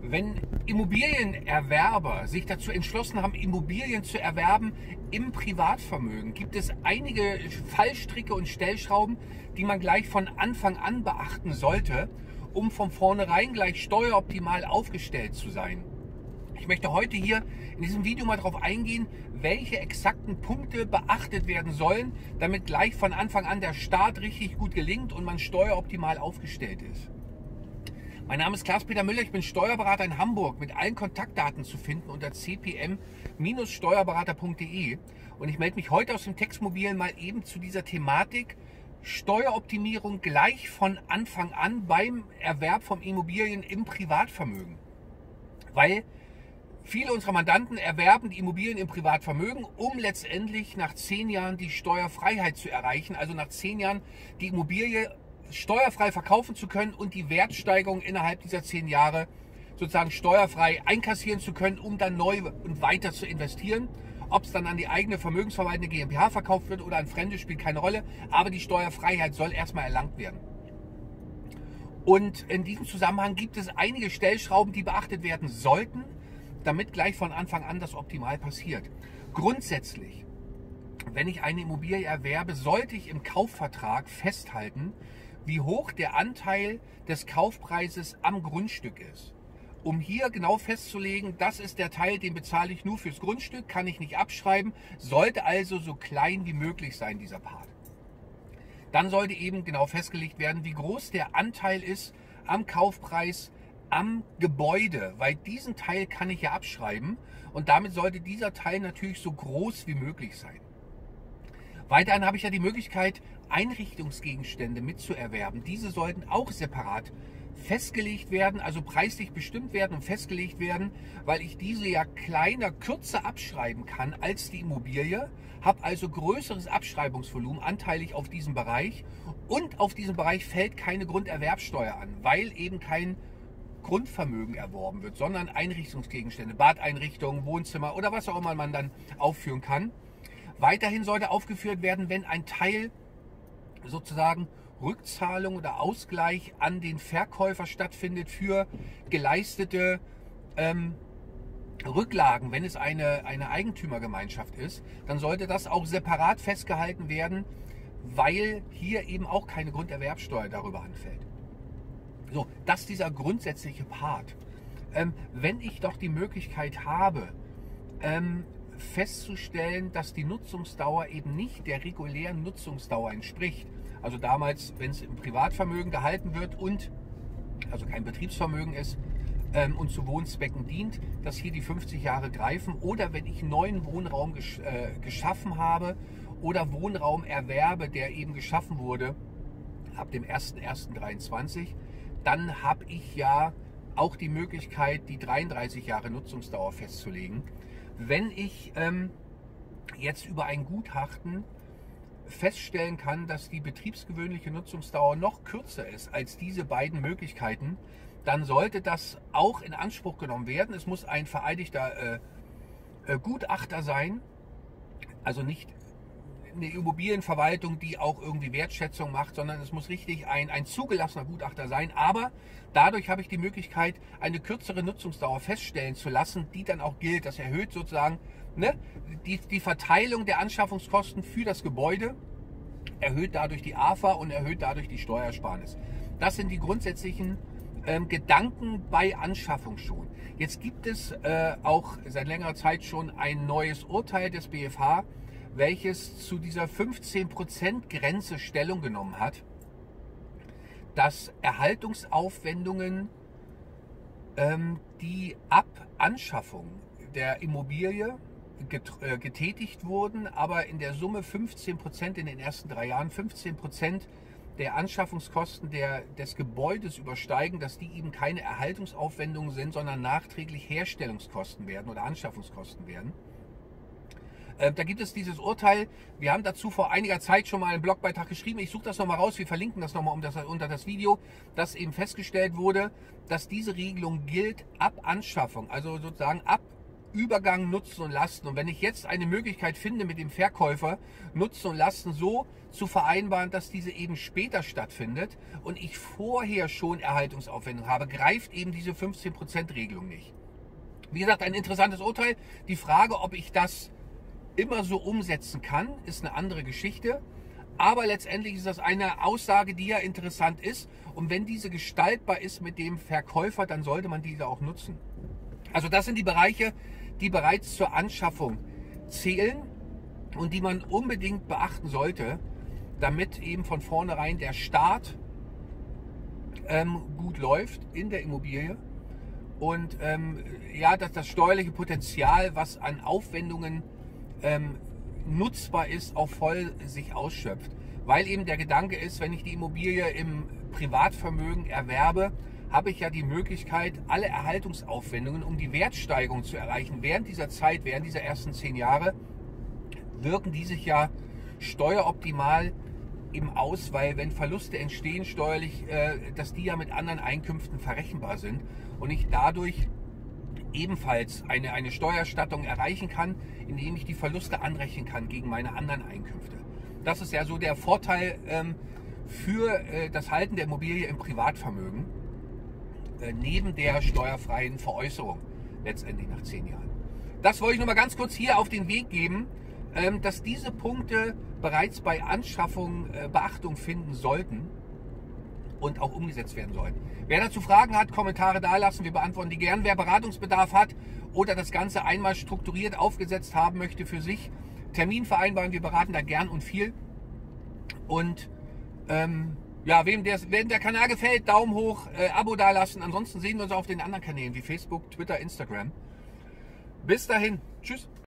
Wenn Immobilienerwerber sich dazu entschlossen haben, Immobilien zu erwerben im Privatvermögen, gibt es einige Fallstricke und Stellschrauben, die man gleich von Anfang an beachten sollte, um von vornherein gleich steueroptimal aufgestellt zu sein. Ich möchte heute hier in diesem Video mal darauf eingehen, welche exakten Punkte beachtet werden sollen, damit gleich von Anfang an der Start richtig gut gelingt und man steueroptimal aufgestellt ist. Mein Name ist Klaus-Peter Müller, ich bin Steuerberater in Hamburg, mit allen Kontaktdaten zu finden unter cpm-steuerberater.de, und ich melde mich heute aus dem Textmobil mal eben zu dieser Thematik Steueroptimierung gleich von Anfang an beim Erwerb von Immobilien im Privatvermögen. Weil viele unserer Mandanten erwerben die Immobilien im Privatvermögen, um letztendlich nach 10 Jahren die Steuerfreiheit zu erreichen, also nach 10 Jahren die Immobilie steuerfrei verkaufen zu können und die Wertsteigerung innerhalb dieser 10 Jahre sozusagen steuerfrei einkassieren zu können, um dann neu und weiter zu investieren. Ob es dann an die eigene vermögensverwaltende GmbH verkauft wird oder an Fremde, spielt keine Rolle, aber die Steuerfreiheit soll erstmal erlangt werden. Und in diesem Zusammenhang gibt es einige Stellschrauben, die beachtet werden sollten, damit gleich von Anfang an das optimal passiert. Grundsätzlich, wenn ich eine Immobilie erwerbe, sollte ich im Kaufvertrag festhalten, wie hoch der Anteil des Kaufpreises am Grundstück ist. Um hier genau festzulegen, das ist der Teil, den bezahle ich nur fürs Grundstück, kann ich nicht abschreiben, sollte also so klein wie möglich sein, dieser Part. Dann sollte eben genau festgelegt werden, wie groß der Anteil ist am Kaufpreis am Gebäude, weil diesen Teil kann ich ja abschreiben und damit sollte dieser Teil natürlich so groß wie möglich sein. Weiterhin habe ich ja die Möglichkeit, Einrichtungsgegenstände mitzuerwerben. Diese sollten auch separat festgelegt werden, also preislich bestimmt werden und festgelegt werden, weil ich diese ja kürzer abschreiben kann als die Immobilie, habe also größeres Abschreibungsvolumen anteilig auf diesem Bereich, und auf diesem Bereich fällt keine Grunderwerbsteuer an, weil eben kein Grundvermögen erworben wird, sondern Einrichtungsgegenstände, Badeinrichtungen, Wohnzimmer oder was auch immer man dann aufführen kann. Weiterhin sollte aufgeführt werden, wenn ein Teil sozusagen Rückzahlung oder Ausgleich an den Verkäufer stattfindet für geleistete Rücklagen, wenn es eine Eigentümergemeinschaft ist, dann sollte das auch separat festgehalten werden, weil hier eben auch keine Grunderwerbsteuer darüber anfällt. So, das ist dieser grundsätzliche Part. Wenn ich doch die Möglichkeit habe, festzustellen, dass die Nutzungsdauer eben nicht der regulären Nutzungsdauer entspricht. Also damals, wenn es im Privatvermögen gehalten wird und also kein Betriebsvermögen ist und zu Wohnzwecken dient, dass hier die 50 Jahre greifen, oder wenn ich neuen Wohnraum geschaffen habe oder Wohnraum erwerbe, der eben geschaffen wurde ab dem 01.01.2023, dann habe ich ja auch die Möglichkeit, die 33 Jahre Nutzungsdauer festzulegen. Wenn ich jetzt über ein Gutachten feststellen kann, dass die betriebsgewöhnliche Nutzungsdauer noch kürzer ist als diese beiden Möglichkeiten, dann sollte das auch in Anspruch genommen werden. Es muss ein vereidigter Gutachter sein, also nicht eine Immobilienverwaltung, die auch irgendwie Wertschätzung macht, sondern es muss richtig ein zugelassener Gutachter sein. Aber dadurch habe ich die Möglichkeit, eine kürzere Nutzungsdauer feststellen zu lassen, die dann auch gilt. Das erhöht sozusagen die Verteilung der Anschaffungskosten für das Gebäude, erhöht dadurch die AFA und erhöht dadurch die Steuersparnis. Das sind die grundsätzlichen Gedanken bei Anschaffung schon. Jetzt gibt es auch seit längerer Zeit schon ein neues Urteil des BfH, welches zu dieser 15% Grenze Stellung genommen hat, dass Erhaltungsaufwendungen, die ab Anschaffung der Immobilie getätigt wurden, aber in der Summe 15% in den ersten 3 Jahren, 15% der Anschaffungskosten des Gebäudes übersteigen, dass die eben keine Erhaltungsaufwendungen sind, sondern nachträglich Herstellungskosten werden oder Anschaffungskosten werden. Da gibt es dieses Urteil. Wir haben dazu vor einiger Zeit schon mal einen Blogbeitrag geschrieben. Ich suche das nochmal raus. Wir verlinken das nochmal unter das Video, dass eben festgestellt wurde, dass diese Regelung gilt ab Anschaffung. Also sozusagen ab Übergang Nutzen und Lasten. Und wenn ich jetzt eine Möglichkeit finde, mit dem Verkäufer Nutzen und Lasten so zu vereinbaren, dass diese eben später stattfindet und ich vorher schon Erhaltungsaufwendungen habe, greift eben diese 15% Regelung nicht. Wie gesagt, ein interessantes Urteil. Die Frage, ob ich das immer so umsetzen kann, ist eine andere Geschichte. Aber letztendlich ist das eine Aussage, die ja interessant ist. Und wenn diese gestaltbar ist mit dem Verkäufer, dann sollte man diese auch nutzen. Also das sind die Bereiche, die bereits zur Anschaffung zählen und die man unbedingt beachten sollte, damit eben von vornherein der Start gut läuft in der Immobilie und ja, dass das steuerliche Potenzial, was an Aufwendungen nutzbar ist, auch voll sich ausschöpft. Weil eben der Gedanke ist, wenn ich die Immobilie im Privatvermögen erwerbe, habe ich ja die Möglichkeit, alle Erhaltungsaufwendungen, um die Wertsteigerung zu erreichen, während dieser Zeit, während dieser ersten 10 Jahre, wirken die sich ja steueroptimal eben aus, weil wenn Verluste entstehen steuerlich, dass die ja mit anderen Einkünften verrechenbar sind und ich dadurch ebenfalls eine Steuererstattung erreichen kann, indem ich die Verluste anrechnen kann gegen meine anderen Einkünfte. Das ist ja so der Vorteil für das Halten der Immobilie im Privatvermögen, neben der steuerfreien Veräußerung letztendlich nach 10 Jahren. Das wollte ich noch mal ganz kurz hier auf den Weg geben, dass diese Punkte bereits bei Anschaffung Beachtung finden sollten und auch umgesetzt werden sollen. Wer dazu Fragen hat, Kommentare da lassen, wir beantworten die gern. Wer Beratungsbedarf hat oder das Ganze einmal strukturiert aufgesetzt haben möchte für sich, Termin vereinbaren, wir beraten da gern und viel. Und ja, wenn der Kanal gefällt, Daumen hoch, Abo da lassen. Ansonsten sehen wir uns auf den anderen Kanälen wie Facebook, Twitter, Instagram. Bis dahin, tschüss.